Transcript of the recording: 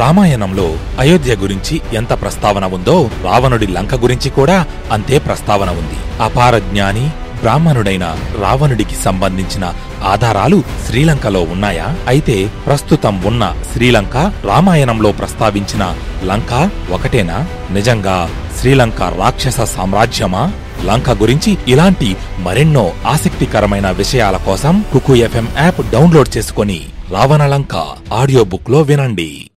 రామాయణంలో అయోధ్య గురించి ఎంత ప్రస్తావన ఉందో రావణుడి లంక గురించి కూడా అంతే ప్రస్తావన ఉంది. అపార జ్ఞాని బ్రాహ్మణుడైన రావణుడికి సంబంధించిన ఆధారాలు శ్రీలంకలో ఉన్నాయా? అయితే ప్రస్తుతం ఉన్న శ్రీలంక రామాయణంలో ప్రస్తావించిన లంక ఒకటేనా? నిజంగా శ్రీలంక రాక్షస సామ్రాజ్యమా? లంక గురించి ఇలాంటి మరెన్నో ఆసక్తికరమైన విషయాల కోసం కుకు FM యాప్ డౌన్లోడ్ చేసుకుని రావణ లంక ఆడియో బుక్ లో వినండి.